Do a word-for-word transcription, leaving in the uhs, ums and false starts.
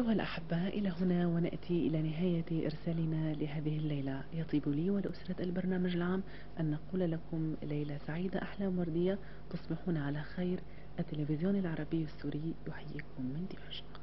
أيها الأحباء، إلى هنا ونأتي إلى نهاية إرسالنا لهذه الليلة. يطيب لي ولأسرة البرنامج العام أن نقول لكم ليلة سعيدة، أحلام وردية، تصبحون على خير. التلفزيون العربي السوري يحييكم من دمشق.